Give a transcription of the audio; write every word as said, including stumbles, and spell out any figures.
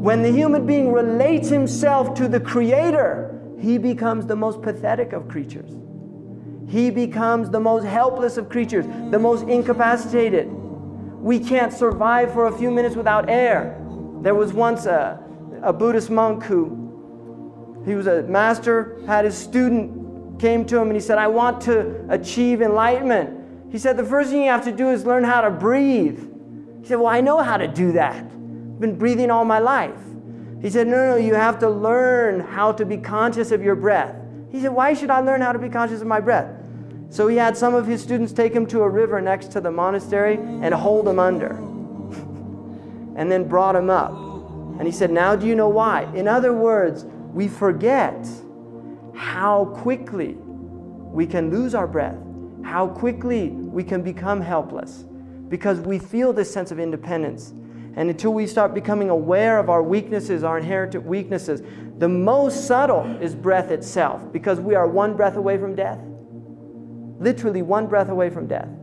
When the human being relates himself to the Creator, he becomes the most pathetic of creatures. He becomes the most helpless of creatures, the most incapacitated. We can't survive for a few minutes without air. There was once a, a Buddhist monk who, he was a master, had his student, came to him and he said, I want to achieve enlightenment. He said, the first thing you have to do is learn how to breathe. He said, well, I know how to do that. I've been breathing all my life. He said, no, no, you have to learn how to be conscious of your breath. He said, why should I learn how to be conscious of my breath? So he had some of his students take him to a river next to the monastery and hold him under. And then brought him up. And he said, now do you know why? In other words, we forget how quickly we can lose our breath, how quickly we can become helpless, because we feel this sense of independence. And until we start becoming aware of our weaknesses, our inherent weaknesses, the most subtle is breath itself, because we are one breath away from death. Literally one breath away from death.